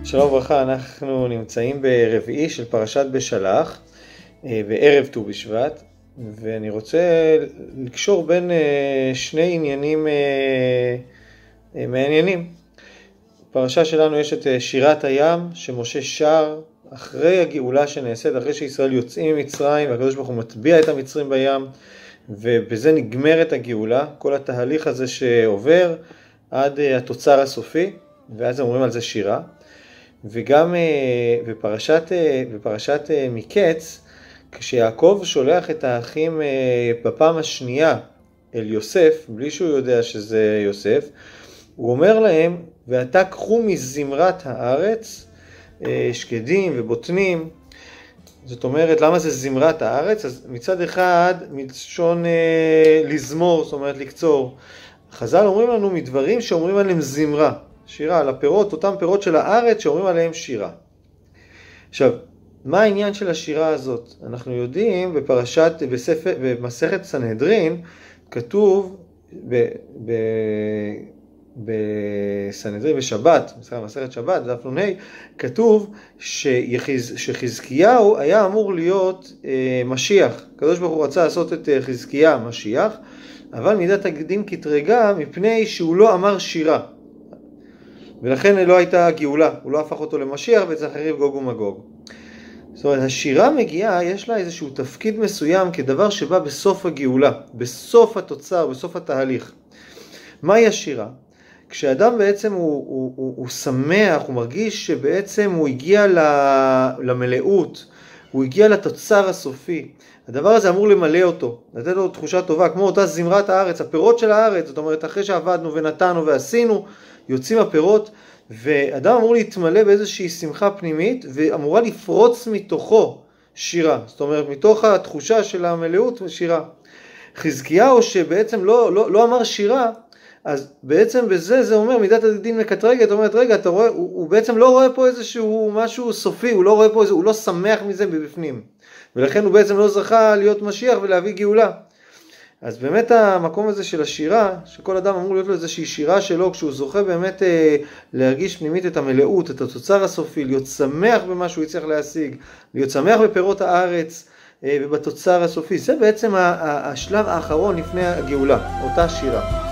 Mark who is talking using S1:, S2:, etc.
S1: שלום וברכה, אנחנו נמצאים ברביעי של פרשת בשלח, בערב ט"ו בשבט, ואני רוצה לקשור בין שני עניינים מעניינים. בפרשה שלנו יש את שירת הים שמשה שר אחרי הגאולה שנעשית, אחרי שישראל יוצאים ממצרים והקדוש ברוך הוא מטביע את המצרים בים, ובזה נגמרת הגאולה, כל התהליך הזה שעובר עד התוצר הסופי, ואז אומרים על זה שירה. וגם בפרשת מקץ, כשיעקב שולח את האחים בפעם השנייה אל יוסף, בלי שהוא יודע שזה יוסף, הוא אומר להם, ואתה קחו מזמרת הארץ, שקדים ובוטנים. זאת אומרת, למה זה זמרת הארץ? אז מצד אחד, מלשון לזמור, זאת אומרת לקצור. חז"ל אומרים לנו מדברים שאומרים עליהם זמרה. שירה, על הפירות, אותם פירות של הארץ שאומרים עליהם שירה. עכשיו, מה העניין של השירה הזאת? אנחנו יודעים במסכת סנהדרין, כתוב בסנהדרין בשבת, מסכת שבת, דף נ"ה, כתוב שחזקיהו היה אמור להיות משיח. הקדוש ברוך הוא רצה לעשות את חזקיה משיח, אבל מידת הקדים קטרגה מפני שהוא לא אמר שירה. ולכן לא הייתה גאולה, הוא לא הפך אותו למשיח וצריך להחריב גוג ומגוג. זאת אומרת, השירה מגיעה, יש לה איזשהו תפקיד מסוים כדבר שבא בסוף הגאולה, בסוף התוצר, בסוף התהליך. מהי השירה? כשאדם בעצם הוא שמח, הוא מרגיש שבעצם הוא הגיע למלאות, הוא הגיע לתוצר הסופי. הדבר הזה אמור למלא אותו, לתת לו תחושה טובה, כמו אותה זמרת הארץ, הפירות של הארץ. זאת אומרת, אחרי שעבדנו ונתנו ועשינו, יוצאים הפירות, ואדם אמור להתמלא באיזושהי שמחה פנימית, ואמורה לפרוץ מתוכו שירה. זאת אומרת, מתוך התחושה של המלאות שירה. חזקיהו שבעצם לא אמר שירה, אז בעצם בזה זה אומר, מידת הדין מקטרגת, אומרת, רגע, אתה רואה, הוא בעצם לא רואה פה איזשהו משהו סופי, הוא לא רואה פה הוא לא שמח מזה בבפנים. ולכן הוא בעצם לא זכה להיות משיח ולהביא גאולה. אז באמת המקום הזה של השירה, שכל אדם אמור להיות לו איזושהי שירה שלו, כשהוא זוכה באמת להרגיש פנימית את המלאות, את התוצר הסופי, להיות שמח במה שהוא יצטרך להשיג, להיות שמח בפירות הארץ ובתוצר הסופי. זה בעצם השלב האחרון לפני הגאולה, אותה שירה.